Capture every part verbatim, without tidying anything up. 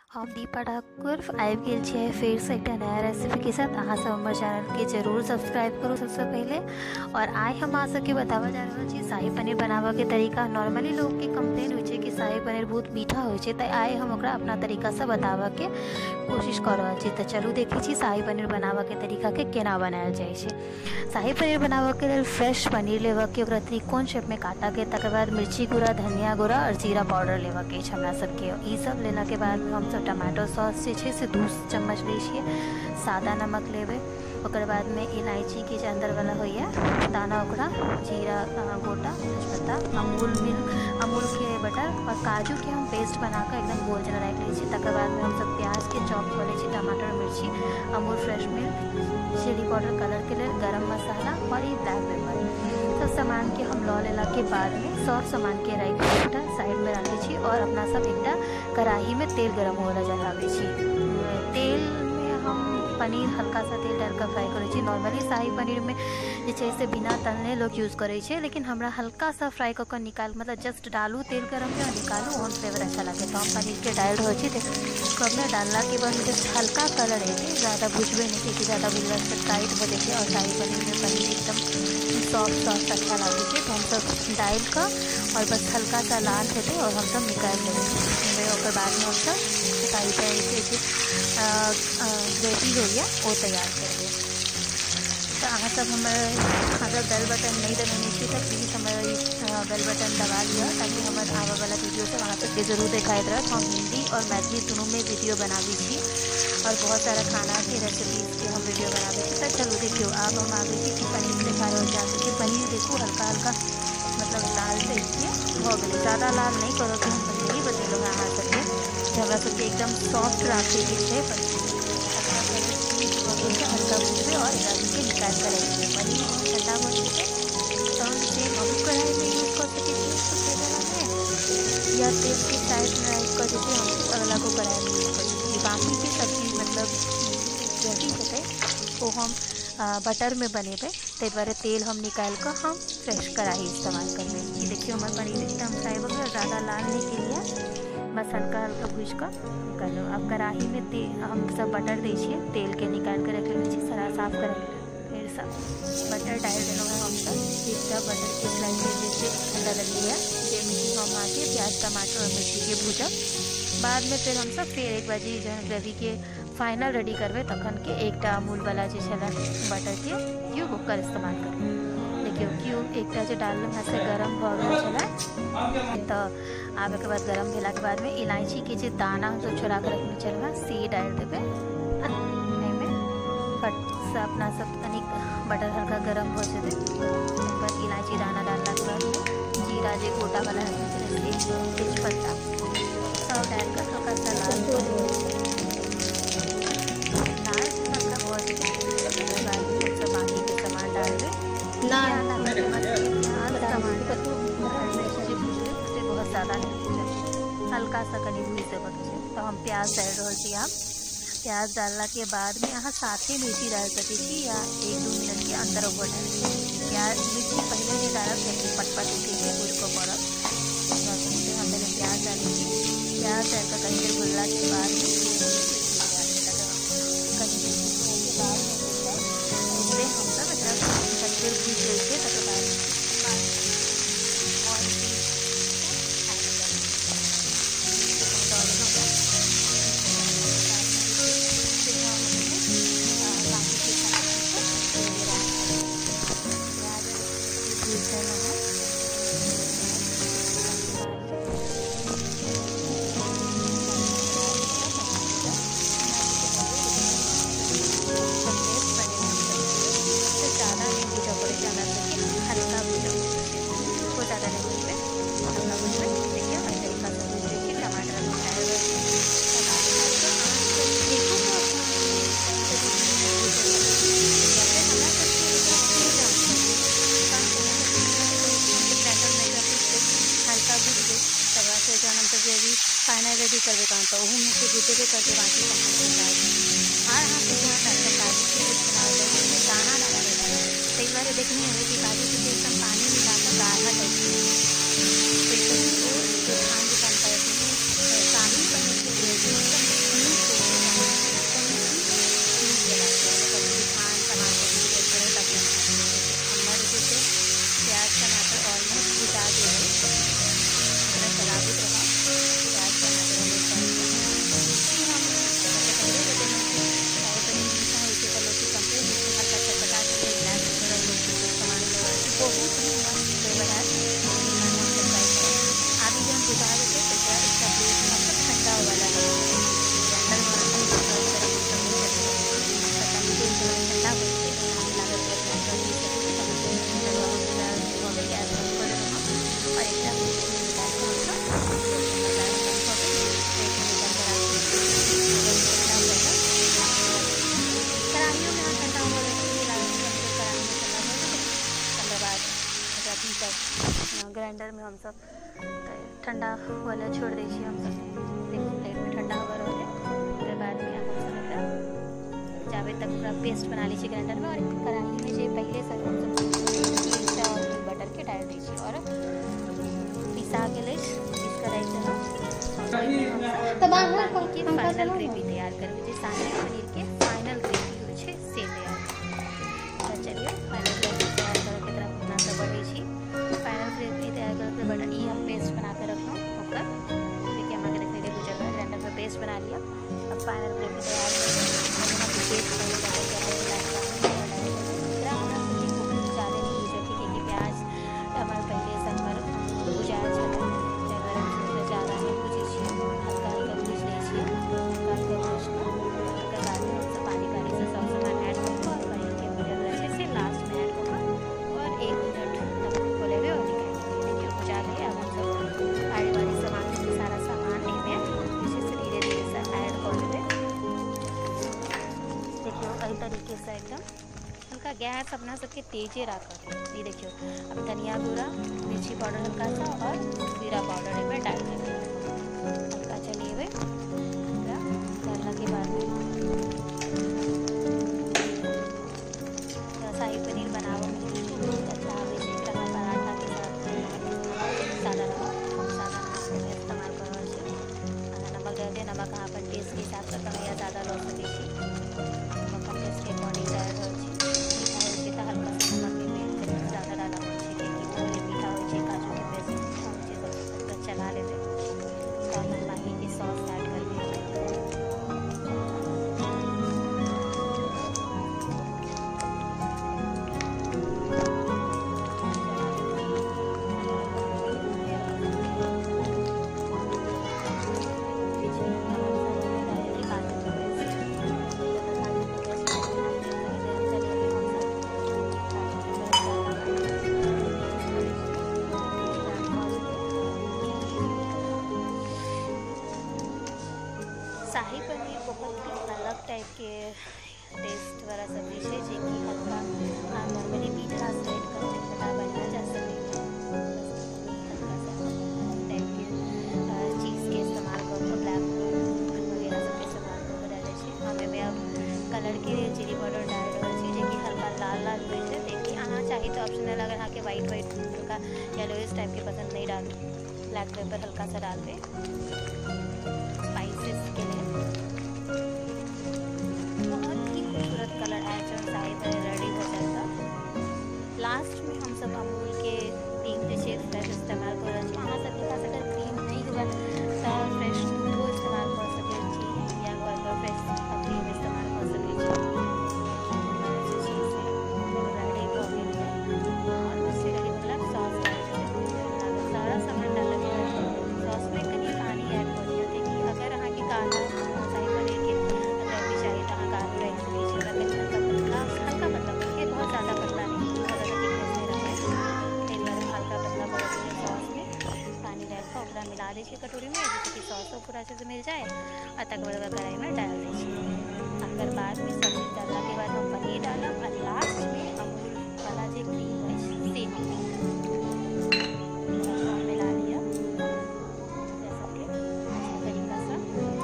हम दीपा ठाकुर आबि गेल छियै फिर से एक नया रेसिपी के साथ। अहाँ सब हमारे चैनल के जरूर सब्सक्राइब करू सबसे पहले। और आइ हम अहाँ सबके बतावा जा रहल छी शाही पनीर बनावा के तरीका। नॉर्मली लोग के कंप्लेन होइ छै कि शाही पनीर बहुत मीठा होइ छै, तऽ आइ हम ओकरा अपना तरीका से बतावा के कोशिश कर रहल छी। तऽ चलू देखै छी शाही पनीर बनावा के तरीका के केना बनायल जाइ छै। शाही पनीर बनावा के लेल फ्रेश पनीर लेवा के ओकरा त्रिकोण शेप में काटा के, तकर बाद मिर्ची गुड़ा, धनिया गुड़ा और जीरा पाउडर लेवा के छै हमरा सबके। ई सब लेला के बाद हम सब टमाटो सॉस जे छै से दू चम्मच लै छियै, सादा नमक लेबै, ओकर बाद में इलायची के जे अंदर वाला होइए दाना, ओकरा जीरा गोटा, तेजपत्ता, अमूल मिल्क, अमूल के बटर और काजू के हम पेस्ट बनाकर एकदम गोल जना राखि लै छियै। तकर बाद में हम सब प्याज के चॉप कऽ लै छियै, टमाटर, मिर्ची, Amul fresh milk, chilli powder colour के लेल, गरम मसाला और ये ब्लैक पेपर, सब सामान के हम लऽ लेला के बाद में सब सामान के राखि के एकटा साइड में रखै छी। और अपना सब एकटा कढ़ाई में तेल गरम होवला चढ़ाबै छी। तेल में हम पनीर हल्का सा तेल डाल कर फ्राई करै छी। नॉर्मली शाही पनीर में जे छै से बिना तलने लोग यूज़ करै छै, लेकिन हमरा हल्का सा फ्राई कऽ के निकाल, मतलब जस्ट डालू तेल गरम में और निकालू, ओहन फ्लेवर अच्छा लगे। तो हम पनीर के डाल रहल छी। कब में डालला के बाद जस्ट हल्का कलर है, ज़्यादा भुजबे नहीं कि ज़्यादा भुजला से टाइट हो जाए और शाही पनीर में पनीर एकदम सॉफ्ट सॉफ्ट अच्छा लगे छै। तो हम सब डाल कर और बस हल्का सा लाल होते और हम सब निकाल देंगे। और बाद में हम सब शाही पनीर के ग्रेवी हो गया वो तैयार करेंगे। तो अहाँ सब हमारे अगर बेल बटन नहीं दबाने छी तो प्लीज़ हमारे बेल बटन दबा लिया, ताकि हमारे आवा वाला वीडियो सब अहाँ सबके जरूर देखाइत रहत। हम हिंदी और मैथिली दोनों में वीडियो बनाबी छी और बहुत सारा खाना के रेसिपीज के हम वीडियो बनाबी छी। तो चलो देखियो, अब हम आगे छी कि पनीर देखा रहे जा सके। पनीर देखो हल्का हल्का मतलब लाल से इसलिए हो गए, ज़्यादा लाल नहीं करो कि हम पहले ही बतेलो है अहाँ सबके कि हमरा सबके एकदम सॉफ्ट राखे के छै। पनीर हल्का भूजबे और एकरा सबके निकाल कर रखेंगे। पनीर ठंडा हो जाए तो हम सेम अहू कढ़ाई में यूज़ कर सके तेल में, या तेल के साइड में रख कर जैसे हम अगला को कढ़ाई में यूज़ कर सकते। बाकी के सब्जी मतलब ग्रेवी होते वो हम बटर में बनेबे, ताहि दुआरे तेल हम निकाल कर हम फ्रेश कढ़ाई इस्तेमाल करबे। ये देखिए हमारे पनीर एकदम फ्राई हो गया, ज़्यादा लाल नहीं के लिए, बस हल्का हल्का भूज कर कर लो। अब कढ़ाई में तेल हम सब बटर दे छिए, तेल के निकाल कर रख ले सारा साफ कर फिर सब बटर डाल देना है। हम सब एकटा बटर के स्लाइस जैसे अंदर लिया जैसे हम आके प्याज, टमाटर और मिर्ची के भूजब। बाद में फिर हम सब फिर एक बाजी जो ग्रेवी के फाइनल रेडी करबे, तखन के एकटा अमूल वाला जो छला बटर के क्यूब ओकर इस्तेमाल करबे। देखियो क्यूब एकटा जो डालल में से गरम भ गेल छला, तो आब के बाद गरम भेला के बाद में इलायची के जो दाना हम सब छोड़ा के रखने छलवा से डाल देबे। एमे फट से अपना सब तनिक बटर हल्का गरम हो जाए, एक बार इलायची दाना डालला के बाद जीरा जे गोटा वाला रखने छले, तेजपत्ता सब डाल कर हल्का सा लाल लाल हल्का बहुत सब बाकी के सामान डाल दे ना बहुत ज़्यादा नहीं, हल्का सा कनी भूज देवे के। तो हम प्याज डाल रहे छी। आप प्याज डालला के बाद में अहाँ साथे मिर्ची डाल सके छी, या एक दो मिनट के अंदर ओवर डाल सकते। प्याज मिर्ची पहले नहीं डालब ताकि पटपट उठे के उसको पड़ब। हम पहले प्याज डाली, प्याज डाल कर कहीं देर भुनला के बाद इससे हम सब कहीं देर भूज लेके तक बाद फाइनल रेडी करबे तहन तो ओहू में से बुझेबे करते बाकी सामान के और हाँ कुछ काजू के बनाओ दाना डाला कई बार देखने हैं कि काजू के एकदम पानी मिलाकर गाढ़ा टाइप के तो खान के काम करते हैं शाही पनीर की ग्रेवी ठंडा वाला छोड़ दीजिए हम सब। देखिए प्लेट में ठंडा हुआ रहे, फिर बाद में हम सब जावे तक पूरा पेस्ट बना लीजिए ग्राइंडर में। और एक कढ़ाई में जो पहले से हम सब और बटर के डाल दीजिए और पिसा के ले इस कढ़ाई से हम की फाइनल ग्रेवी तैयार कर लीजिए। शाही पनीर के फाइनल ग्रेवी हो से तैयार। तो चलिए फाइनल ग्रेवी तैयार करके तरफ अपना सब बढ़ी छी। फाइनल ग्रेवी तैयार करके बटर ये हम पेस्ट बना कर रखना होकर देखिए हम आगे देखने के गुजर ग्राइंडर में पेस्ट बना लिया। अब फाइनल ग्रेवी तैयार करके पेस्ट ज़्यादा नहीं यूज रखिए क्योंकि प्याज टमाटर पहले से हमारे भुजाया ज़्यादा नहीं भूजिए, हल्का हल्का भूज लीजिए। हल्का हल्का भूज कर उसके बाद में हम पानी पानी से सब सामान ऐड करके और पनीर के भुजा अच्छे से लास्ट में ऐड होगा और एक मिनट तक खोले हुए और निकाल देखिए भुजा के। अब हम सब आड़ी वाली सामान सारा सामान इनमें अच्छे से धीरे धीरे से ऐड कर देंगे। देखिए कई तरीके से एकदम हल्का गैस अपना सबके तेजे रखा। ये देखियो अब धनिया गुड़ा मिर्ची पाउडर हल्का सा और जीरा पाउडर में डाल देंगे हल्का। चलिए हुए डालने के बाद शाही पनीर बनावा बहुत अच्छा है। पराठा के साथ सादा नमक सादा नमक इस्तेमाल करो। नमक डालते नमक यहाँ पर टेस्ट के हिसाब से कम या ज़्यादा लो सकती नमक टेस्ट के अकॉर्डिंग डाल हो हल्का सा नमक में ज़्यादा डाला हो क्योंकि मीठा हो काजू के पेस्ट चला लेते और हम मैगी की सॉस ऐड कर देंगे। शाही पनीर बहुत ही अलग टाइप के टेस्ट वाला सब्जी है जो कि हल्का नॉर्मली मीठा से ऐड करके खटा बनाया जा सकता है। हल्का सा टाइप के चीज़ के इस्तेमाल करो ब्लैक वगैरह सब इस्तेमाल करो डाले छे। हमें में अब कलर के चिली पाउडर डाल रहा है कि हल्का लाल लाल हुए थे। देखिए आना चाहिए तो ऑप्शनल, अगर हाँ के वाइट वाइट हल्का येलोइश टाइप के पसंद नहीं डालो ब्लैक पेपर हल्का सा डाल दें स्पाइसेस के लिए। बहुत ही खूबसूरत कलर है जो शाही पनीर रेडी हो जाता। लास्ट में हम सब अमूल के क्रीम जैसे फ्रेश इस्तेमाल कर रहे हैं। हमारे सबके पास अगर क्रीम नहीं होगा तो फ्रेश दूध इस्तेमाल कर सकते छी या कोई फ्रेश क्रीम इस्तेमाल कर सकते छी। रेडी हो गई और उससे रेडी मतलब सॉस सारा सामान डाल के सॉस में कहीं पानी ऐड कर दिया। देखिए अगर यहाँ की गाढ़ा शाही पनीर के ग्रेवी चाहिए तो हाँ गाढ़ा राइस लीजिएगा हल्का पतला हल्का पतला देखिए बहुत ज़्यादा पतला नहीं बहुत ज़्यादा थिकनेस नहीं रखे। एक बार हल्का पतला कर दीजिए सॉस में पानी डाल कर पूरा मिला दीजिए कटोरी में जिससे कि सॉस को पूरा अच्छे से मिल जाए और तक बड़ा कढ़ाई में डाल दीजिए। अगर बाद में सब्जी डालने के बाद हम पनीर डाला और लास्ट में अमूल वाला जो क्रीम है सेम मिला लिया जैसा कि तरीका सा।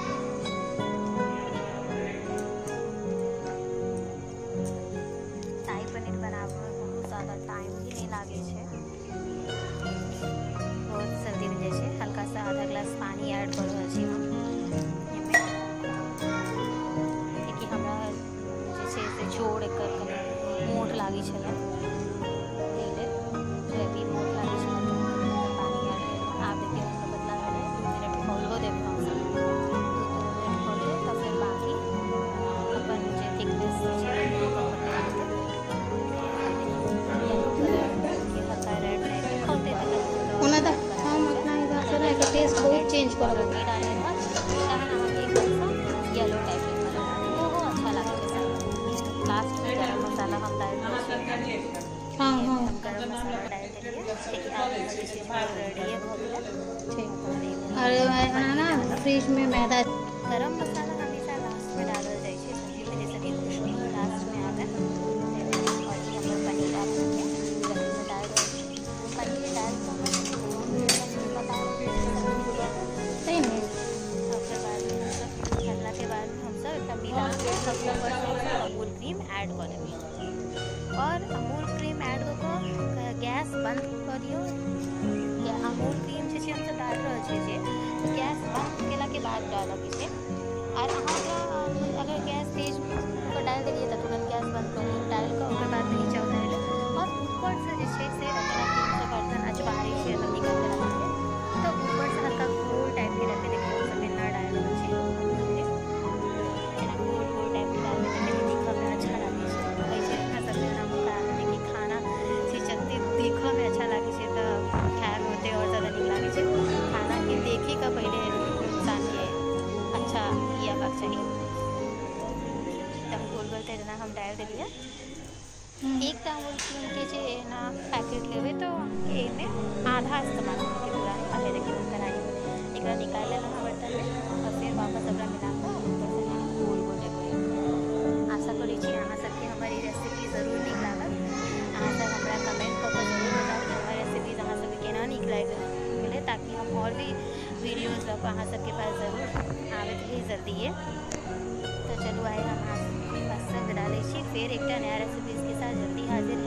शाही पनीर बनावे में बहुत ज़्यादा टाइम भी नहीं लागे छे। बहुत जल्दी बन जाए छे। हल्का सा आधा ग्लास पानी ऐड कर रहल छी हम क्योंकि हमरा जैसे से जोड़ एकर मोट लागी छले ग्रेवी मोट लागी छले तो पानी ऐड कर आप देखिए हल्का बदला है दो मिनट खोलो देवे हम सब दो मिनट खोले तो फिर बाकी अपन जे थिकनेस छै हल्का रेड नहीं खोलते ओना तो हम अपना हिसाब से ना एक टेस्ट बहुत चेंज कर देंगे डाले बाद तहन हम एकदम सा येलो टाइप के कलर डालेंगे वो अच्छा लगेगा। लास्ट में गरम मसाला हम डाल देंगे। हाँ हाँ गरम मसाला डाल देंगे ठीक है। आगे वाली चीज़ रेडी है बहुत ठीक। अरे मैं ना फ्रिज में मैदा गरम मसाला हमेशा लास्ट में डालल जाए छे सब्जी में जैसे कि खुशबू लास्ट में आवे और ये हम लोग पनीर डाल देंगे। पनीर डाल दो पनीर डाल दो पता है ऊपर से अमूल क्रीम ऐड कर देवी और अमूल क्रीम ऐड कर गैस बंद कर दियो। अमूल क्रीम जे हम सब डाल रहे छे गैस बंद केला के बाद डालब इसे। और अहाँ अगर गैस तेज को डाल देलिए तो तुरंत गैस बंद कर डाल कर ओकर बाद नीचे उतार ले और ऊपर से जे छे से रखना बर्तन अचबारी से सब निकाल के रख दे तो ऊपर से हल्का गोल टाइप के रखे देखिए सब ना डाल दे एना गोल गोल टाइप के डाल के देखिए में अच्छा लगे छे। ऐसे इतना सब हम बनाने की खाना से चलते देखो में अच्छा लगे छे तो खाए में होते और ज़्यादा निक लगे छे। खाना के देखे का पहले इंसान के अच्छा ये बात चाहिए तब गोल गोल तेना हम डाल देलिए। एक अमूल क्रीम के जे ना पैकेट लेवे तो एमे आधा इस्तेमाल करके पूरा पहले देखिए कढ़ाई में एक निकाल लेना बर्तन में और फिर वापस अपना मिला कर ऊपर से गोल गोल डेकोरेट। आशा करी छी अहाँ सबके हमारी रेसिपी जरूर नीक लागल। अहाँ सब हमरा कमेंट कऽ के जरूर बताउ कि हमारी रेसिपीज अहाँ सबके केना नीक लागि मिले ताकि हम और भी वीडियोज लऽ कऽ अहाँ सबके पास जरूर आबैत रही जल्दिए। तो चलू आए हम अहाँ सबके पास विदा लै छी। फिर एक नया रेसिपीज के साथ जल्दी हाजिर